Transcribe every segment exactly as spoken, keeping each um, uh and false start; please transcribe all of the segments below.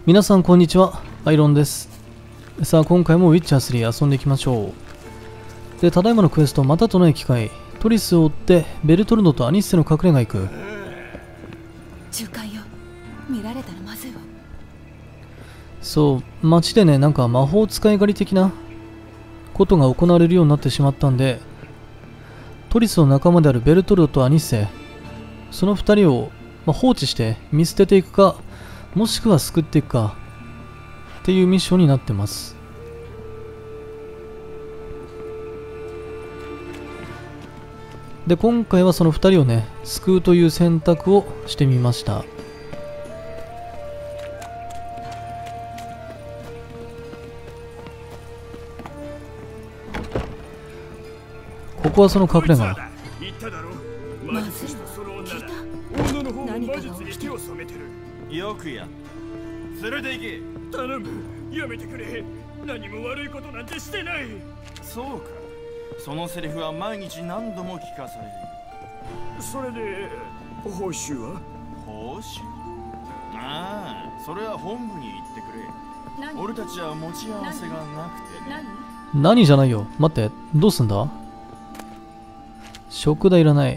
皆さんこんにちは、アイロンです。さあ今回もウィッチャースリー遊んでいきましょう。で、ただいまのクエスト、またとない機会、トリスを追ってベルトルドとアニッセの隠れ家行く。 中間よ、見られたらまずいわ。 そう、街でね、なんか魔法使い狩り的なことが行われるようになってしまったんで、トリスの仲間であるベルトルドとアニッセ、そのふたりを、まあ、放置して見捨てていくか、もしくは救っていくかっていうミッションになってます。で、今回はそのふたりをね、救うという選択をしてみました。ここはその隠れ家。 まずいわ。聞いた？何かが起きてる。 よくや連れて行け。 頼む、やめてくれ。何も悪いことなんてしてない。 そうか、そのセリフは毎日何度も聞かされる。 それで報酬は？ 報酬？ああ、それは本部に言ってくれ。俺たちは持ち合わせがなくてね。 何？何じゃないよ。待って、どうすんだ？食代いらない。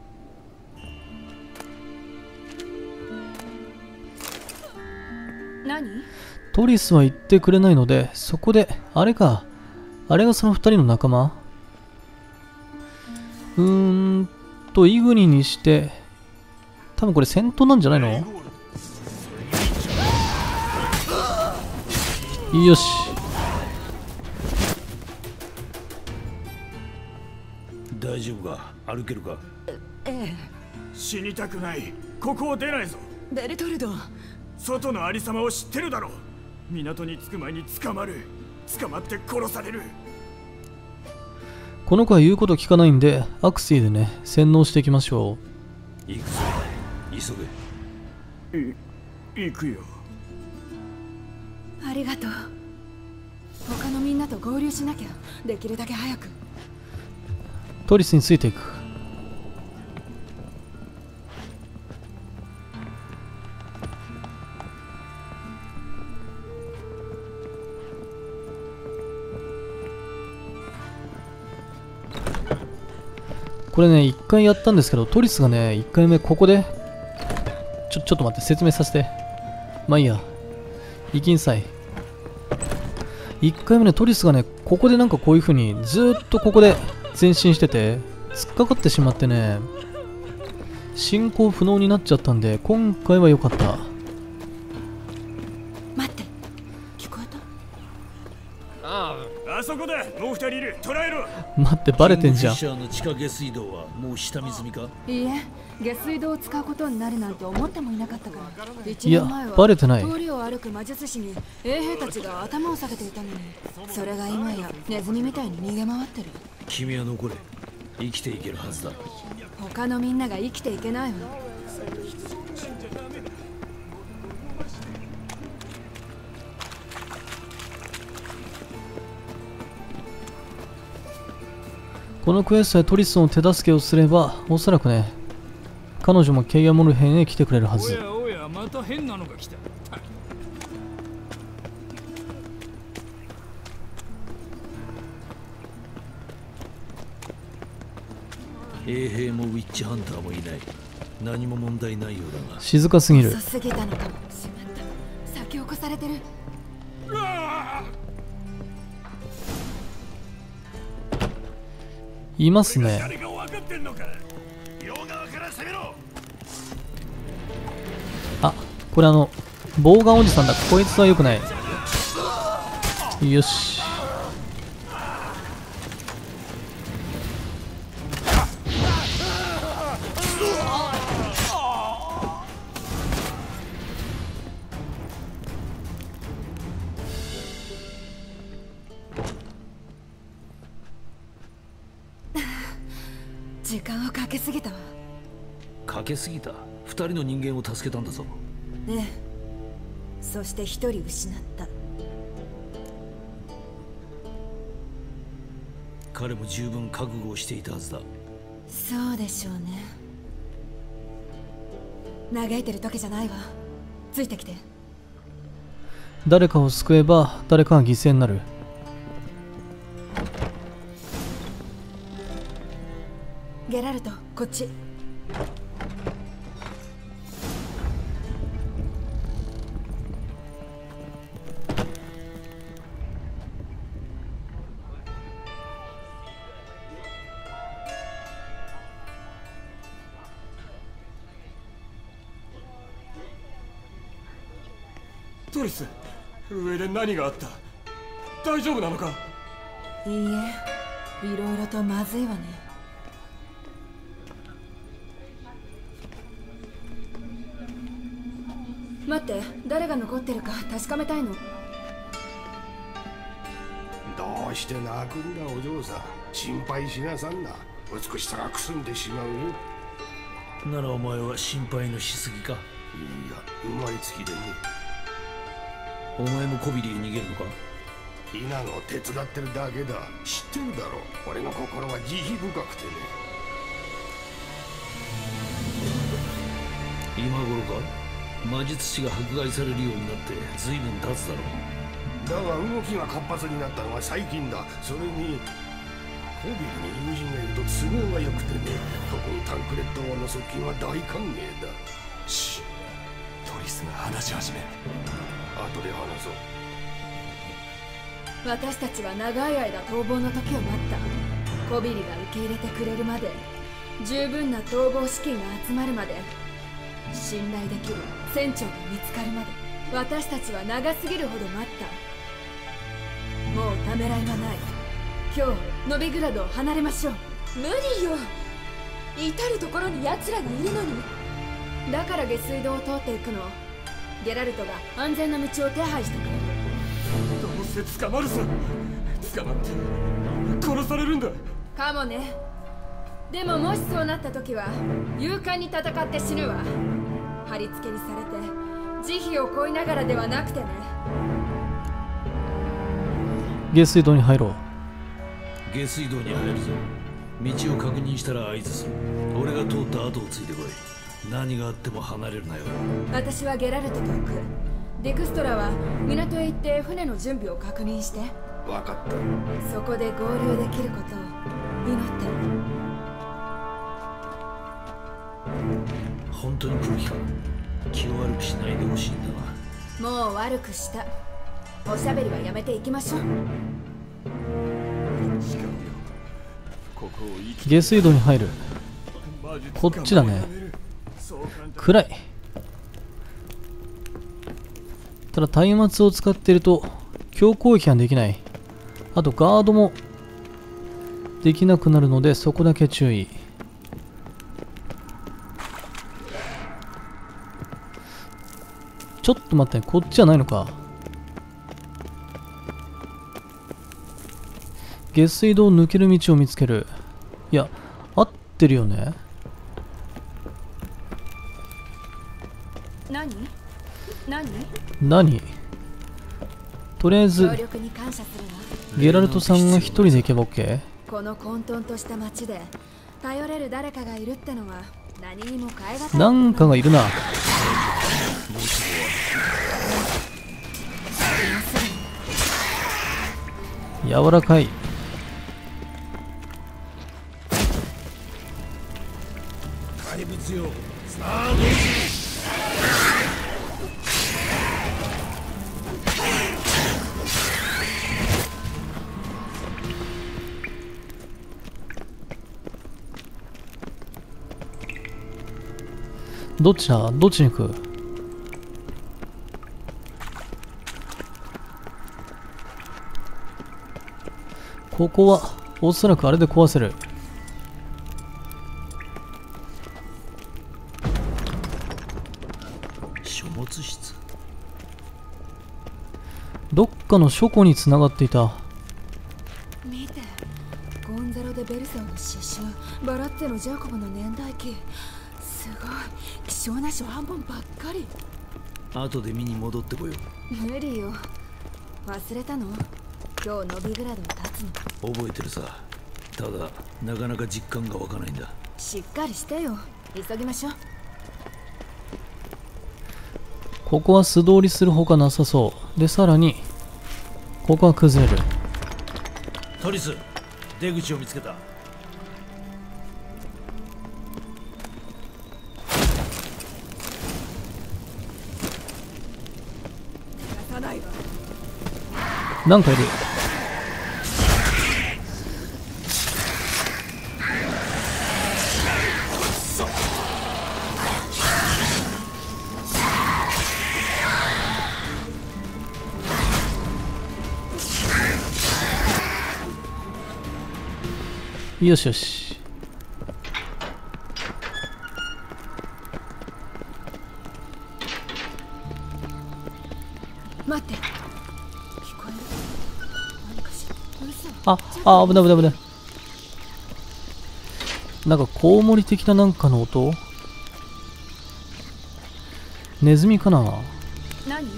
何？ トリスは言ってくれないので、そこで、あれか。あれがそのふたりの仲間？うーんと、イグニにして、多分これ戦闘なんじゃないの？よし。 大丈夫か？歩けるか？ ええ。 死にたくない。ここを出ないぞ。 ベルトルド。 外のありさまを知ってるだろう。港に着く前に捕まる。捕まって殺される。 この子は言うこと聞かないんで、アクシーでね、洗脳していきましょう。行くぞ。急げ。い、行くよ。 ありがとう。他のみんなと合流しなきゃ。できるだけ早く。 トリスについていく。これね、一回やったんですけど、トリスがね、一回目ここで、ちょ、ちょっと待って、説明させて。まあいいや。行きんさい。一回目ね、トリスがね、ここでなんかこういう風に、ずーっとここで前進してて、突っかかってしまってね、進行不能になっちゃったんで、今回は良かった。 待って、聞こえた？ ああ、あそこだ。もう二人いる。捕らえろ。 待って、バレてんじゃん。 キングフィッシャーの地下下水道はもう下見済みか？ いいえ、下水道を使うことになるなんて思ってもいなかったから。 いや、バレてない。 通りを歩く魔術師に衛兵たちが頭を下げていたのに、それが今やネズミみたいに逃げ回ってる。 君は残れ。生きていけるはずだ。 他のみんなが生きていけないわ。 このクエストでトリスの手助けをすれば、おそらくね、彼女もケイアモル編へ来てくれるはず。 おやおや、また変なのが来た。 衛兵もウィッチハンターもいない。何も問題ないようだが。 静かすぎる。 遅すぎたのかもしまった。先を越されてる。 いますね。あ、これあのボウガンおじさんだ。こいつは良くない。よし。 時間をかけすぎたわ。 かけすぎた？二人の人間を助けたんだぞ。 ええ。そして一人失った。 彼も十分覚悟をしていたはずだ。 そうでしょうね。嘆いてる時じゃないわ。ついてきて。 誰かを救えば誰かが犠牲になる。 ゲラルト、こっち。 トリス、上で何があった？大丈夫なのか？ いいえ、いろいろとまずいわね。待って、誰が残ってるか確かめたいの。 どうして泣くんだお嬢さん。心配しなさんな。美しさがくすんでしまうよ。 ならお前は心配のしすぎか？いや、 生まれつきでね。 お前もコビリへ逃げるのか？ ヒナの手伝ってるだけだ。知ってるだろ。俺の心は慈悲深くてね。 今頃か？魔術師が迫害されるようになって随分経つだろう。 だが動きが活発になったのは最近だ。それにコビルに友人がいると都合が良くてね。特にタンクレット王の側近は大歓迎だ。 シッ、トリスが話し始める。 後で話そう。 私たちは長い間逃亡の時を待った。コビリが受け入れてくれるまで、十分な逃亡資金が集まるまで、信頼できる船長が見つかるまで、私たちは長すぎるほど待った。もうためらいはない。今日ノビグラドを離れましょう。無理よ、至る所に奴らがいるのに。だから下水道を通っていくの。ゲラルトが安全な道を手配してくれる。 どうせ捕まるさ。捕まって殺されるんだ。 かもね。でももしそうなった時は勇敢に戦って死ぬわ。貼り付けにされて慈悲を乞いながらではなくてね。 下水道に入ろう。 下水道に入るぞ。道を確認したら合図する。俺が通った後をついてこい。何があっても離れるなよ。 私はゲラルトと行く。デクストラは港へ行って船の準備を確認して。 分かった。 そこで合流できることを祈ってる。 本当に来る気か？気を悪くしないでほしいんだが。もう悪くした。おしゃべりはやめていきましょう。 下水道に入る。こっちだね。暗い。ただ松明を使っていると強攻撃ができない。あとガードもできなくなるのでそこだけ注意。ちょっと待って、こっちじゃないのか。下水道を抜ける道を見つける。いや、合ってるよね。 何何何とりあえずゲラルトさんが一人で行けば OK。 この混沌とした街で頼れる誰かがいるってのは何にも変えがたい。 なんかがいるな。柔らかい。 怪物よ、さあどうどっちだ？どっちに行く？ここはおそらくあれで壊せる。 書物室。 どっかの書庫につながっていた。 見て、ゴンザロ・デ・ベルサーの詩集、バラッテのジャコブの年代記。すごい希少な書半本ばっかり。 後で見に戻ってこよう。 無理よ。忘れたの？今日ノビグラドを立つの。 覚えてるさ。ただなかなか実感が湧かないんだ。 しっかりしてよ。急ぎましょう。 ここは素通りするほかなさそうで、さらにここは崩れる。 トリス、出口を見つけた。 なんかいる。よしよし。 待って、聞こえる？何かしら。嘘。 あ、あ、危ない危ない危ない。なんかコウモリ的ななんかの音？ネズミかな？ 何？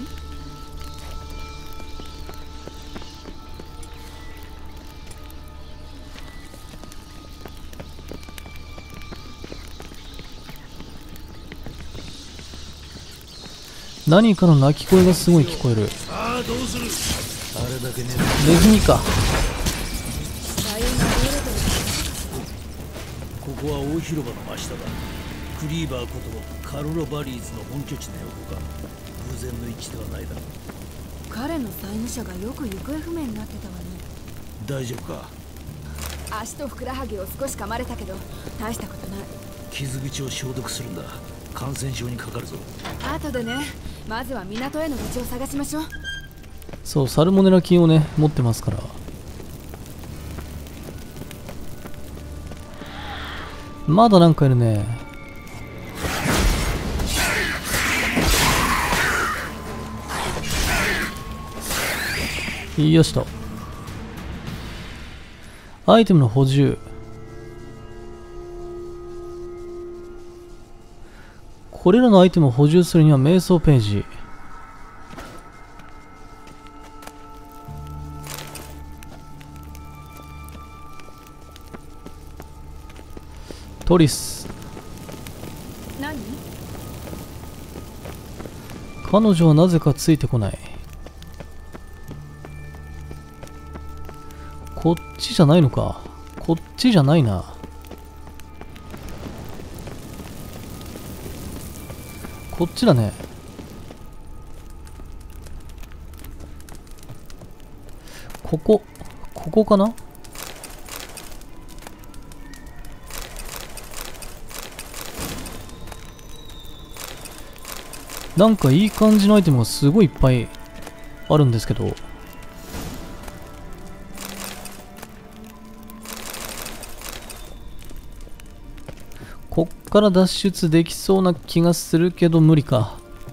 何かの鳴き声がすごい聞こえる。 さあどうする。あれだけね。 ネズミか。 ここは大広場の真下だ。クリーバーことカルロ・バリーズの本拠地の横か。偶然の一致ではないだろう。 彼の債務者がよく行方不明になってたわね。 大丈夫か。 足とふくらはぎを少し噛まれたけど大したことない。 傷口を消毒するんだ。感染症にかかるぞ。 後でね。まずは港への道を探しましょう。 そう、サルモネラ菌をね持ってますから。まだなんかいるね。よしと。アイテムの補充。これらのアイテムを補充するには瞑想ページ。トリス。 何？ 彼女はなぜかついてこない。こっちじゃないのか。こっちじゃないな。こっちだね。ここ、ここかな？なんかいい感じのアイテムがすごいいっぱいあるんですけど。こっから脱出できそうな気がするけど無理か。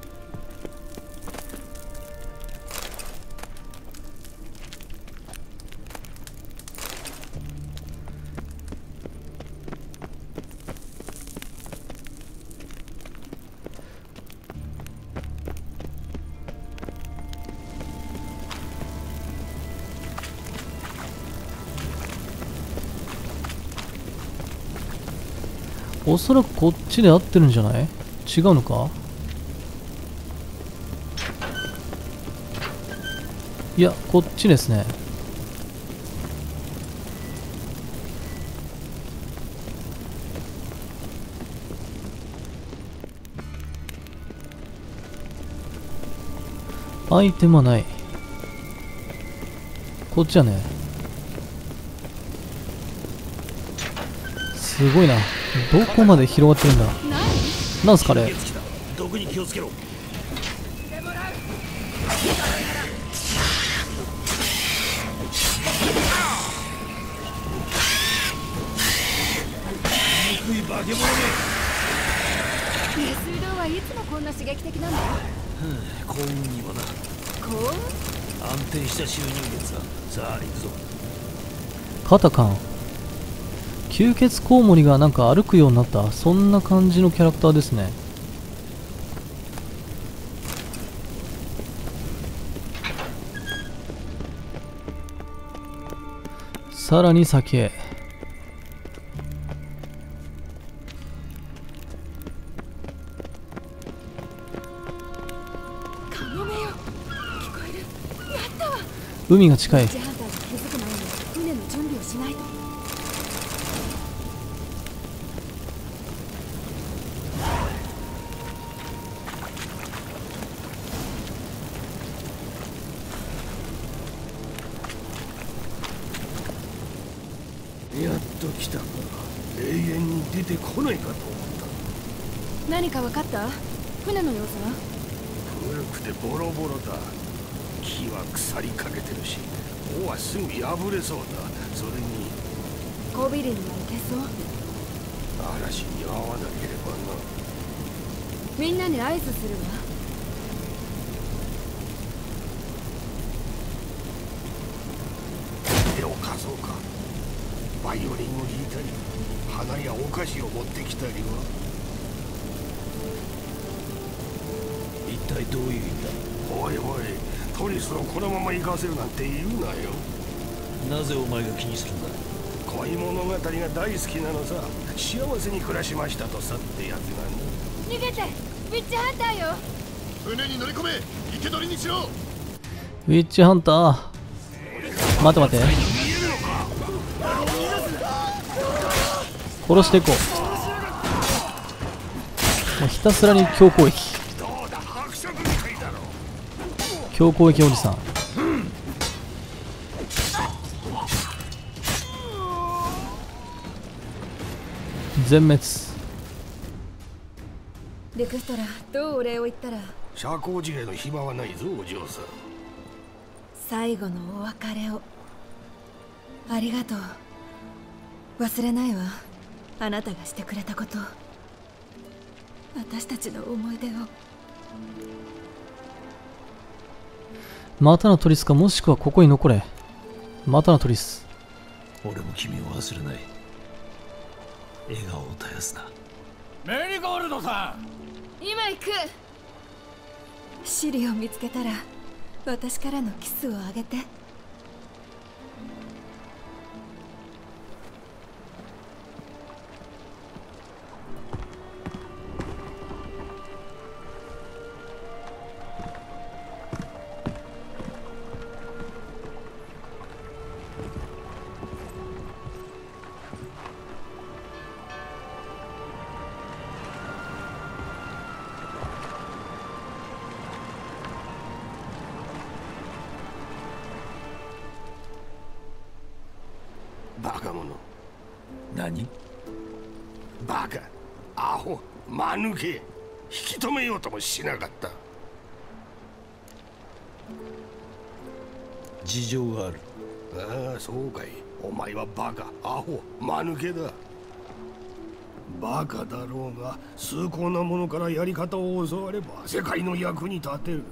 おそらくこっちで合ってるんじゃない？違うのか？いや、こっちですね。アイテムはない。こっちはね。すごいな。どこまで広がってるんだ。なんすかね。 毒に気をつけろ。憎い化け物め。 下水道はいつもこんな刺激的なんだ。 幸運にもな。 幸運？ 安定した収入源だ。さあ行くぞ。 カタカン。吸血コウモリがなんか歩くようになった、そんな感じのキャラクターですね。さらに先へ。 海が近い。 ウィッチハンターが気づく前に船の準備をしないと。 やっと来たか。永遠に出てこないかと思った。 何か分かった？船の様子は？ 古くてボロボロだ。木は腐りかけてるし、尾はすぐ破れそうだ。それにコビリには行けそう？ 嵐に遭わなければな。 みんなに合図するわ。 手を貸そうか。バイオリンを弾いたり、花やお菓子を持ってきたりは。 一体どういう意味だ？ おいおい、トリスをこのまま行かせるなんて言うなよ。 なぜお前が気にするんだ？ 恋物語が大好きなのさ。幸せに暮らしましたとさってやつがね。 逃げて！ウィッチハンターよ！ 船に乗り込め。生け捕りにしろ。 ウィッチハンター、待て待て、殺していこう。もうひたすらに強攻撃、強攻撃おじさん。全滅。 デクストラ、どうお礼を言ったら？ 社交辞令の暇はないぞ、お嬢さん。 最後のお別れをありがとう。忘れないわ、あなたがしてくれたこと、私たちの思い出を。 またのトリスか、もしくはここに残れ。またのトリス。 俺も君を忘れない。笑顔を絶やすな。 メリゴールドさん、 今行く。シリを見つけたら私からのキスをあげて。 バカ者。 何？ バカ、アホ、間抜け。引き止めようともしなかった。 事情がある。 ああ、そうかい。お前はバカ、アホ、間抜けだ。バカだろうが、崇高なものからやり方を教われば世界の役に立てる。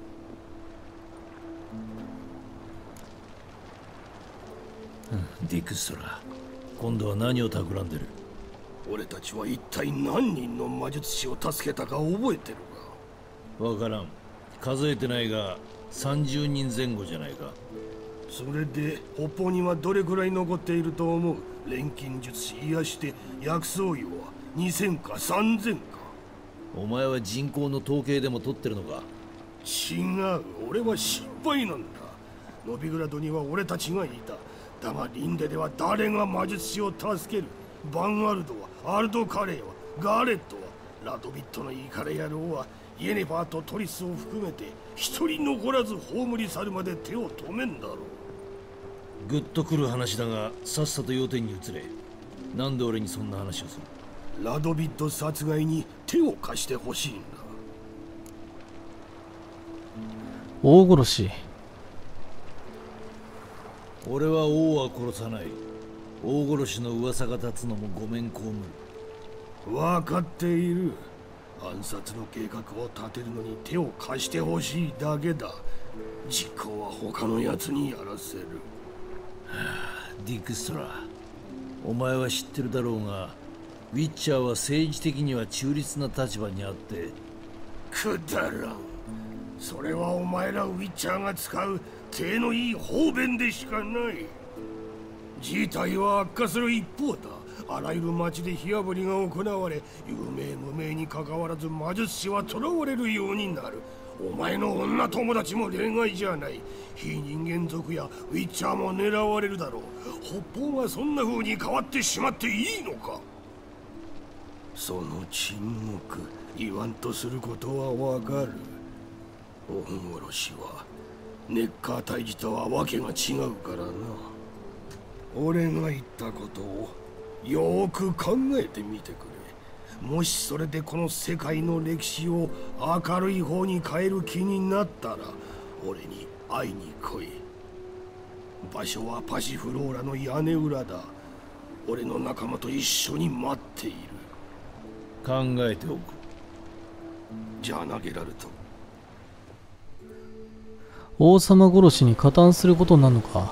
ディクストラ、今度は何を企んでる？ 俺たちは一体何人の魔術師を助けたか覚えてるか？わからん。数えてないがさんじゅうにんぜん後じゃないか。 それで北方にはどれくらい残っていると思う？錬金術師癒して薬草湯はにせんかさんぜんか。 お前は人口の統計でも取ってるのか？ 違う、俺は心配なんだ。ノビグラドには俺たちがいた。だがリンデでは誰が魔術師を助ける？バンアルドは、アルドカレイは、ガーレットは、ラドビットのイカレ野郎はイエネファーとトリスを含めて一人残らず葬り去るまで手を止めんだろう。 グッとくる話だが、さっさと要点に移れ。なんで俺にそんな話をする？ ラドビット殺害に手を貸してほしいんだ。 大殺し。 俺は王は殺さない。大殺しの噂が立つのもごめん被る。 分かっている。暗殺の計画を立てるのに手を貸してほしいだけだ。実行は他のやつにやらせる。 ディクストラ、お前は知ってるだろうが、ウィッチャーは政治的には中立な立場にあって。 くだらん。それはお前らウィッチャーが使う手のいい方便でしかない。事態は悪化する一方だ。あらゆる町で火あぶりが行われ、有名無名にかかわらず魔術師は囚われるようになる。 お前の女友達も例外じゃない。非人間族やウィッチャーも狙われるだろう。北方がそんな風に変わってしまっていいのか。その沈黙、言わんとすることはわかる。恩殺しはネッカー退治とはわけが違うからな。俺が言ったことをよーく考えてみてくれ。もしそれでこの世界の歴史を明るい方に変える気になったら俺に会いに来い。場所はパシフローラの屋根裏だ。俺の仲間と一緒に待っている。 考えておく。 じゃあな、ゲラルト。 王様殺しに加担することになるのか。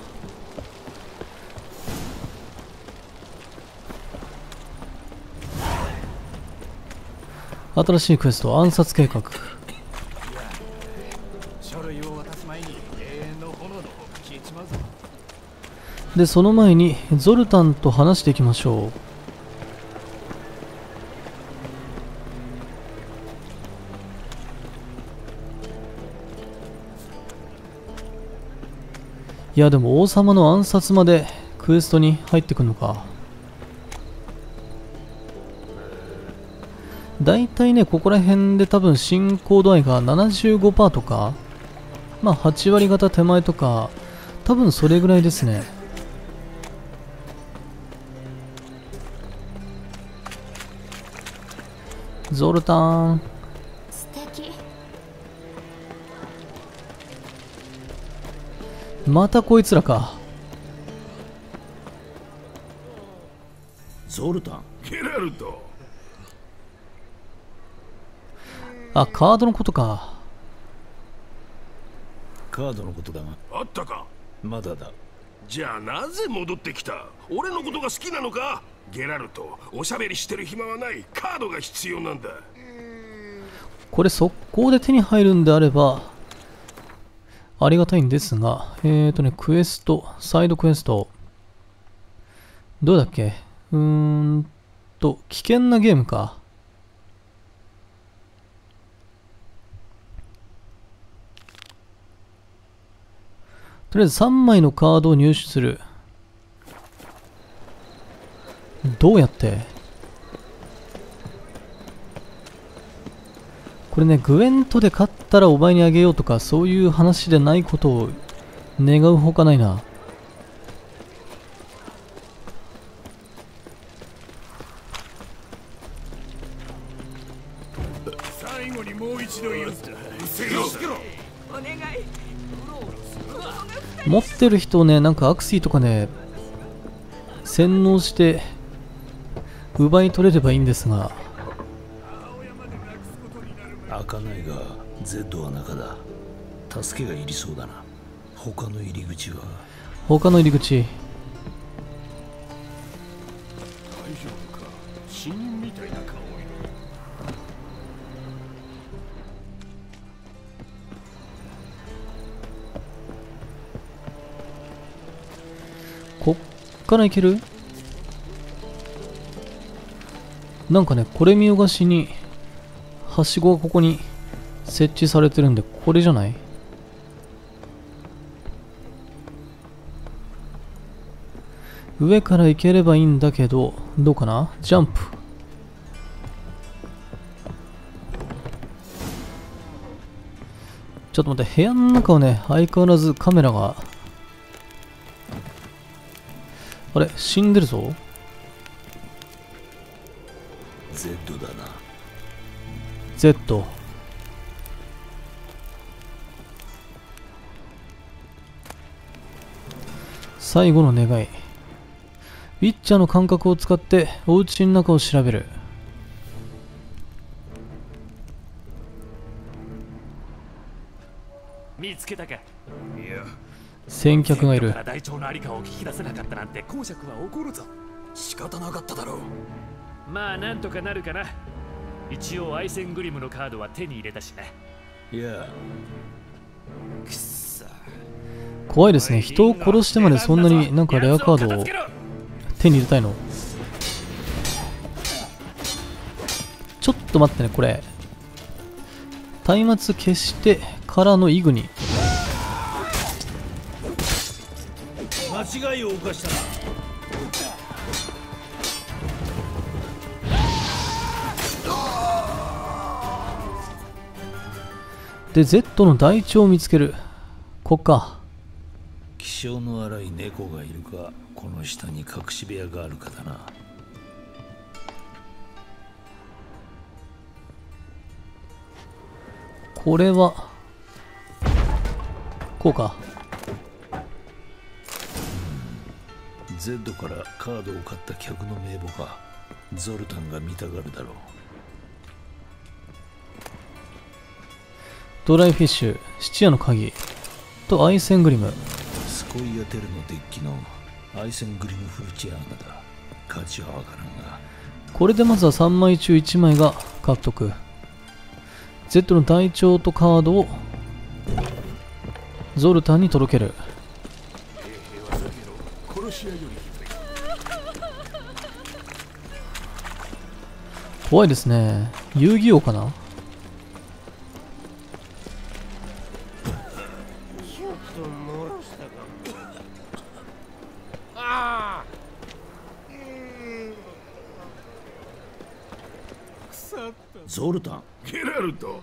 新しいクエスト、暗殺計画。で、その前にゾルタンと話していきましょう。いやでも王様の暗殺までクエストに入ってくるのか。だいたいね、ここら辺で多分進行度合いが ななじゅうごパーセント とか、まあはち割方手前とか、多分それぐらいですね。ゾルタン。 素敵。 またこいつらか。 ゾルタン。 ゲラルト。 あ、カードのことか。 カードのことだが。 あったか。 まだだ。 じゃあなぜ戻ってきた。俺のことが好きなのか。ゲラルト、おしゃべりしてる暇はない。カードが必要なんだ。 これ速攻で手に入るんであればありがたいんですが、えーとね、クエスト、サイドクエスト。どうだっけ。うーんと、危険なゲームか。とりあえずさんまいのカードを入手する。どうやって。これね、グエントで勝ったらお前にあげようとかそういう話でないことを願うほかないな。 最後にもう一度言う。お願い。 持ってる人をね、なんかアクシーとかね、洗脳して奪い取れればいいんですが。 開かないが Z は中だ。助けがいりそうだな。他の入り口は。 他の入り口。 大丈夫か。死人みたいな顔。 こっから行ける？なんかね、これ見よがしにはしごがここに設置されてるんで、これじゃない？上から行ければいいんだけど、どうかな？ジャンプ。ちょっと待って、部屋の中はね、相変わらずカメラが。あれ、死んでるぞ。 Z だな。 Z。最後の願い。ウィッチャーの感覚を使ってお家の中を調べる。 見つけたか。いや、 先客がいる。 大腸のありかを聞き出せなかったなんて公爵は怒るぞ。仕方なかっただろう。まあなんとかなるかな。一応アイセングリムのカードは手に入れたしな。 いや、 くっさ。 怖いですね。人を殺してまでそんなになんかレアカードを手に入れたいの。ちょっと待ってね、これ松明消してからのイグニ。 間違いを犯したな。 で Z の台帳を見つける。こっか。 気性の荒い猫がいるか、この下に隠し部屋があるかだな。 これはこうか。 Z からカードを買った客の名簿か。ゾルタンが見たがるだろう。 ドライフィッシュ、質屋の鍵とアイセングリム。 スコイアテルのデッキのアイセングリムフルチアーナだ。価値はわからんが、 これでまずはさんまい中いちまいが獲得。 Z の台帳とカードをゾルタンに届ける。怖いですね。遊戯王かな。 ゾルタン。 ゲラルト。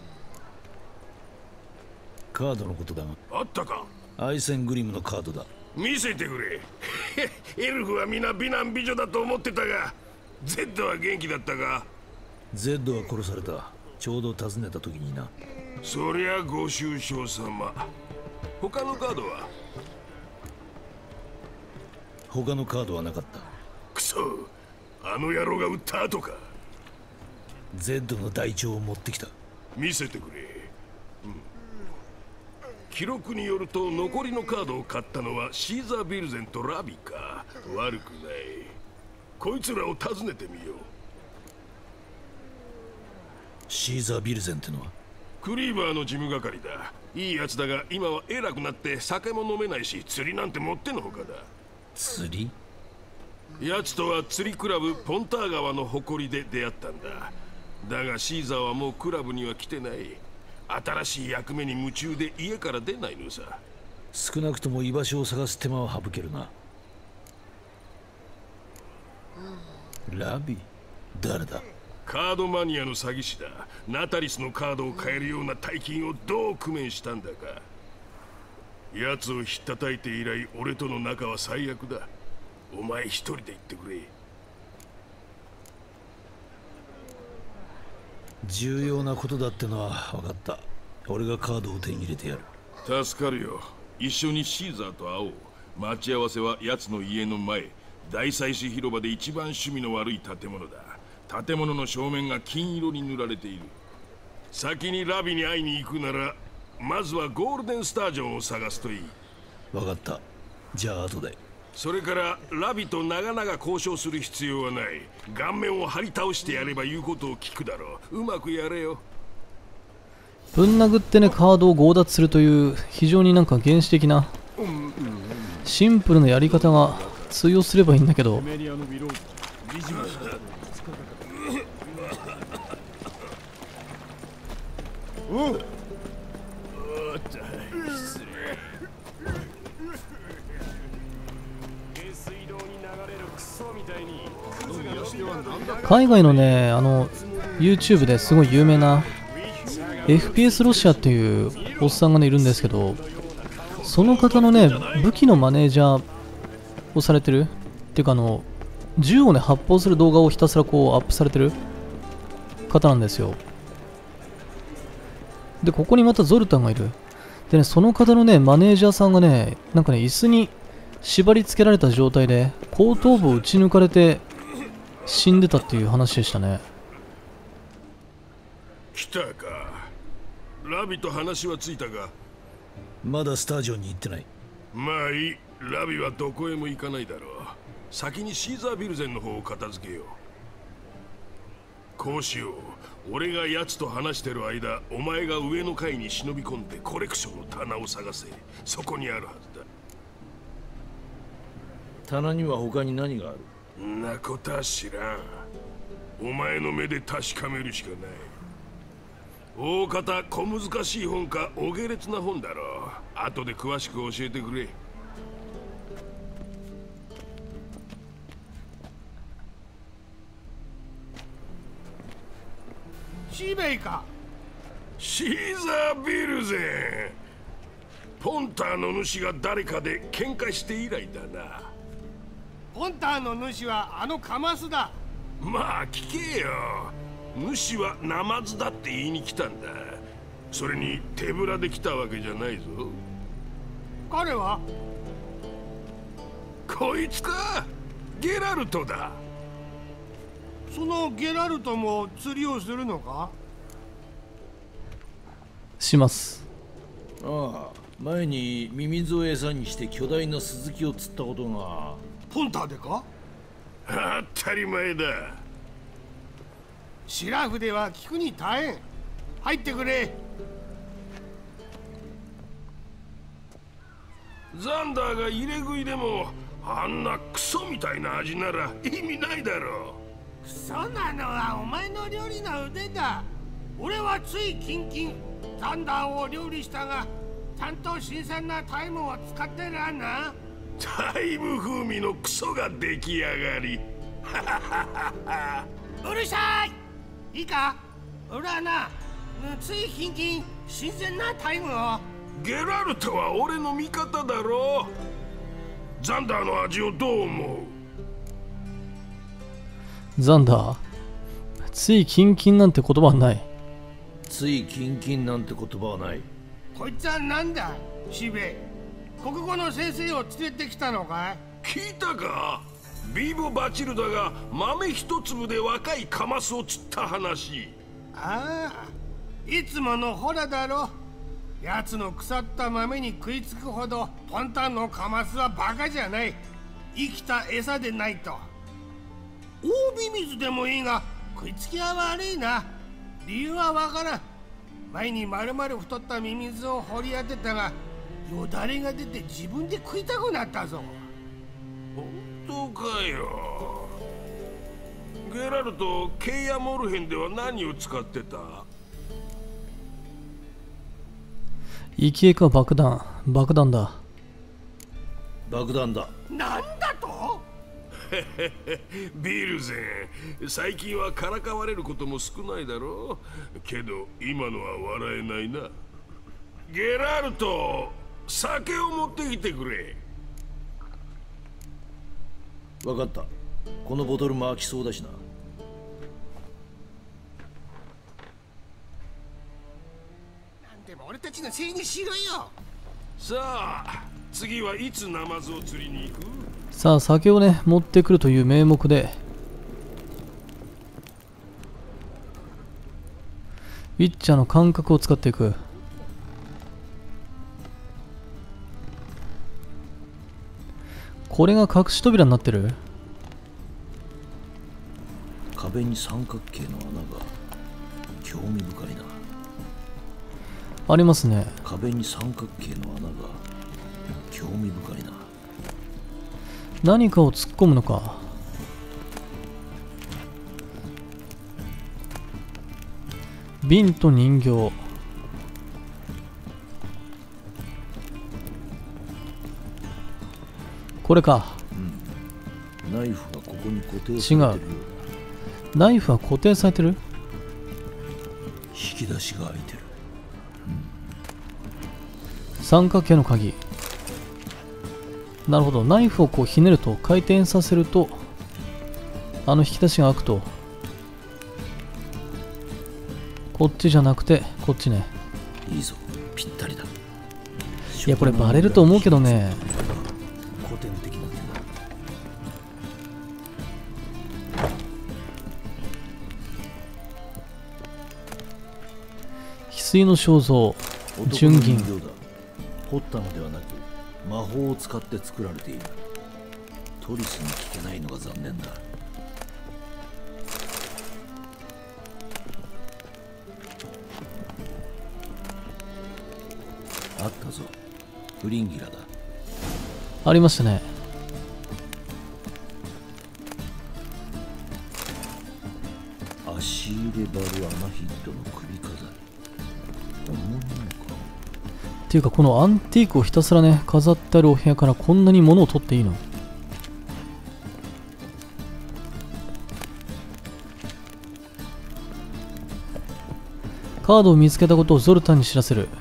カードのことだが。 あったか。 アイセングリムのカードだ。 見せてくれ。エルフは皆美男美女だと思ってたが、 Z は元気だったか。 Z は殺された。ちょうど訪ねた時にな。 そりゃご愁傷様。他のカードは？ 他のカードはなかった。 クソ、あの野郎が撃った後か。 Z の台帳を持ってきた。 見せてくれ、うん、記録によると残りのカードを買ったのはシーザー・ビルゼンとラビか。悪くない。こいつらを訪ねてみよう。 シーザー・ビルゼンってのは？ クリーバーの事務係だ。いいやつだが今は偉くなって酒も飲めないし、釣りなんてもってのほかだ。 釣り？ やつとは釣りクラブポンター川の誇りで出会ったんだ。だがシーザーはもうクラブには来てない。新しい役目に夢中で家から出ないのさ。 少なくとも居場所を探す手間は省けるな。ラビ？誰だ？ カードマニアの詐欺師だ。ナタリスのカードを買えるような大金をどう工面したんだか。奴をひったたいて以来俺との仲は最悪だ。お前一人で言ってくれ。 重要なことだってのは分かった。俺がカードを手に入れてやる。助かるよ。一緒にシーザーと会おう。待ち合わせは奴の家の前、大祭司広場で一番趣味の悪い建物だ。建物の正面が金色に塗られている。先にラビに会いに行くなら、まずはゴールデンスタージョンを探すといい。 分かった。じゃあ後で。 それからラビと長々交渉する必要はない。顔面を張り倒してやれば言うことを聞くだろう。うまくやれよ。 ぶん殴ってね、カードを強奪するという非常になんか原始的なシンプルなやり方が通用すればいいんだけど。海外のね、あの YouTube ですごい有名な エフピーエス ロシアっていうおっさんがねいるんですけど、その方のね武器のマネージャーをされてるっていうか、あの銃をね発砲する動画をひたすらこうアップされてる方なんですよ。でここにまたゾルタンがいる。でね、その方のねマネージャーさんがね、なんかね椅子に縛り付けられた状態で後頭部を撃ち抜かれて死んでたっていう話でしたね。 来たか。ラビと話はついたが。 まだスタージョンに行ってない。 まあいい。ラビはどこへも行かないだろう。先にシーザービルゼンの方を片付けよう。こうしよう。俺が奴と話してる間、お前が上の階に忍び込んでコレクションの棚を探せ。そこにあるはずだ。 棚には他に何がある？ んなことは知らん。お前の目で確かめるしかない。 大方小難しい本かお下劣な本だろう。後で詳しく教えてくれ。 シベイか。 シーザー・ビルゼン。ポンターの主が誰かで喧嘩して以来だな。 ポンターの主はあのカマスだ。 まあ聞けよ。主はナマズだって言いに来たんだ。それに手ぶらで来たわけじゃないぞ。 彼はこいつか。ゲラルトだ。 そのゲラルトも釣りをするのか。 します。 ああ、前にミミズを餌にして巨大なスズキを釣ったことが。 ポンターでか。 当たり前だ。 シラフでは聞くに耐えん。入ってくれ。 ザンダーが入れ食いでもあんなクソみたいな味なら意味ないだろう。クソなのはお前の料理の腕だ。俺はついキンキンザンダーを料理したが、ちゃんと新鮮なタイムを使ってらな。 タイム風味のクソが出来上がり。 うるさい。いいか、俺はな、ついキンキン新鮮なタイムを。 ゲラルトは俺の味方だろ。ザンダーの味をどう思う。ザンダー、ついキンキンなんて言葉はない。 ついキンキンなんて言葉はない。 こいつはなんだ、シベ。国語の先生を連れてきたのかい。 聞いたか。ビーボ・バチルダが豆一粒で若いカマスを釣った話。 ああ、いつものホラだろ。奴の腐った豆に食いつくほどポンタンのカマスはバカじゃない。生きた餌でないと。大ミミズでもいいが食いつきは悪いな。理由はわからん。前に丸々太ったミミズを掘り当てたが、よだれが出て自分で食いたくなったぞ。 本当かよ。ゲラルト、ケイヤモルヘンでは何を使ってた。 生き餌か爆弾。爆弾だ。 爆弾だ。 なんだと。 ビルゼン、最近はからかわれることも少ないだろう。けど今のは笑えないな。ゲラルト、酒を持ってきてくれ。 分かった。このボトルも飽きそうだしな。 なんでも俺たちのせいにしろよ。 さあ次はいつナマズを釣りに行く。 さあ酒をね持ってくるという名目でウィッチャーの感覚を使っていく。これが隠し扉になってる。 壁に三角形の穴が興味深いな。 ありますね。 壁に三角形の穴が興味深いな。 何かを突っ込むのか。瓶と人形。これか。 うん、ナイフがここに固定されてるようだ。 違う。ナイフは固定されてる。 引き出しが開いてる。 うん、三角形の鍵。なるほど。ナイフをこうひねると回転させるとあの引き出しが開くと。こっちじゃなくてこっちね。 いいぞ、ぴったりだ。 いやこれバレると思うけどね。 古典的な手だ。 翡翠の肖像、純銀。 彫ったのではなく魔法を使って作られている。トリスに聞けないのが残念だ。あったぞ、フリンギラだ。 ありましたね。 足入れバルアナヒッドの首飾り。 ていうかこのアンティークをひたすらね飾ってあるお部屋からこんなに物を取っていいの？カードを見つけたことをゾルタンに知らせる。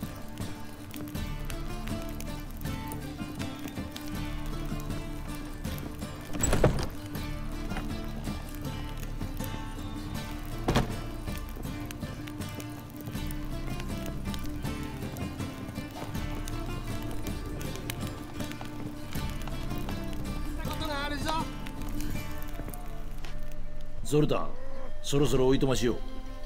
ゾルタン、そろそろおいとましよう。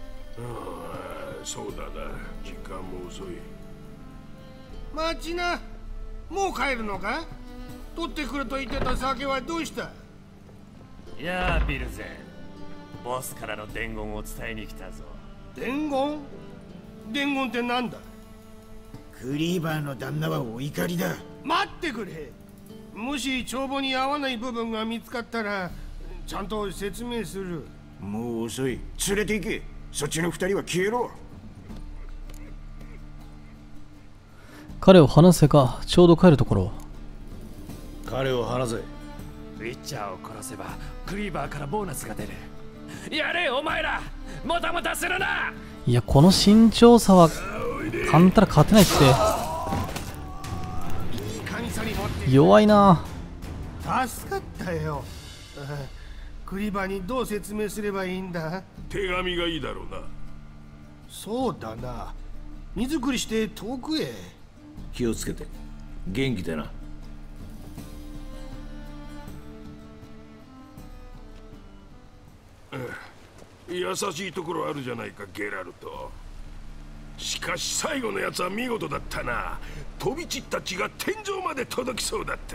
そうだな、時間も遅い。 待ちな、もう帰るのか？取ってくると言ってた酒はどうした？ いやあビルゼ、ボスからの伝言を伝えに来たぞ。 伝言？伝言ってなんだ？ クリーバーの旦那はお怒りだ。 待ってくれ。もし帳簿に合わない部分が見つかったらちゃんと説明する。 もう遅い。連れて行け。そっちの二人は消えろ。 彼を離せか、ちょうど帰るところ。 彼を離せ。 ウィッチャーを殺せばクリーバーからボーナスが出る。やれお前ら、もたもたするな。 いや、この身長差はあんたら勝てないって。弱いな。 助かったよ。クリバーにどう説明すればいいんだ？ 手紙がいいだろうな。 そうだな。荷造りして遠くへ。 気をつけて。元気でな。 優しいところあるじゃないか、ゲラルト。しかし最後のやつは見事だったな。飛び散った血が天井まで届きそうだった。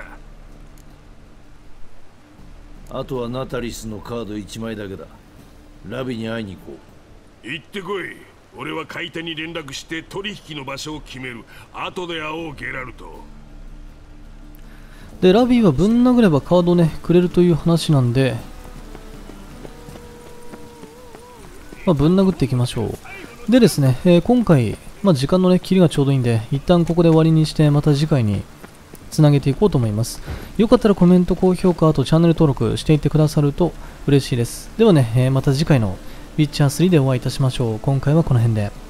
あとはナタリスのカードいちまいだけだ。ラビに会いに行こう。行ってこい。俺は買い手に連絡して取引の場所を決める。後で会おう、ゲラルト。 で、ラビーはぶん殴ればカードをねくれるという話なんで、まあ、ぶん殴っていきましょう。でですね、えー、今回、まあ、時間のね切りがちょうどいいんで、一旦ここで終わりにして、また次回につなげていこうと思います。よかったらコメント、高評価、あとチャンネル登録していってくださると嬉しいです。ではね、えー、また次回のウィッチャースリーでお会いいたしましょう。今回はこの辺で。